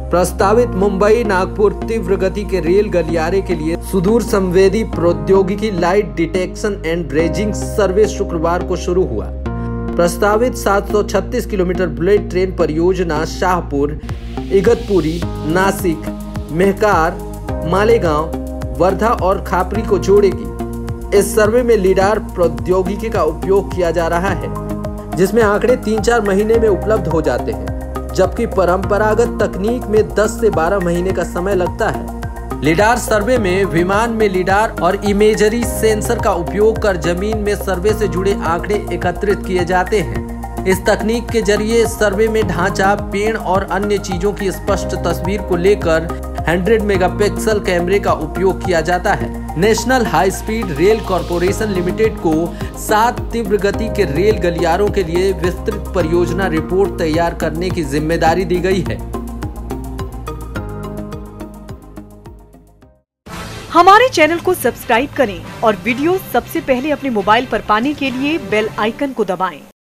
प्रस्तावित मुंबई नागपुर तीव्र गति के रेल गलियारे के लिए सुदूर संवेदी प्रौद्योगिकी light detection and ranging service शुक्रवार को शुरू हुआ। प्रस्तावित 736 किलोमीटर बुलेट ट्रेन परियोजना शाहपुर, इगतपुरी, नासिक, मेहकार, मालेगांव, वर्धा और खापरी को जोड़ेगी। इस सर्वे में लीडार प्रौद्योगिकी का उपयोग किया जा रहा है, जिसमें आंकड़े 3-4 महीने में उपलब्ध हो जाते हैं, जबकि परंपरागत तकनीक में 10 से 12 महीने का समय लगता है। लीडार सर्वे में विमान में लीडार और इमेजरी सेंसर का उपयोग कर जमीन में सर्वे से जुड़े आंकड़े एकत्रित किए जाते हैं। इस तकनीक के जरिए सर्वे में ढांचा, पेड़ और अन्य चीजों की स्पष्ट तस्वीर को लेकर 100 मेगापिक्सल कैमरे का उपयोग किया जाता है। National high speed rail corporation limited को 7 तीव्र गति के रेल गलियारों के लिए विस्तृत परियोजना रिपोर्ट तैयार करने की जिम्मेदारी दी गई है। हमारे चैनल को सब्सक्राइब करें और वीडियो सबसे पहले अपने मोबाइल पर पाने के लिए बेल आइकन को दबाएं।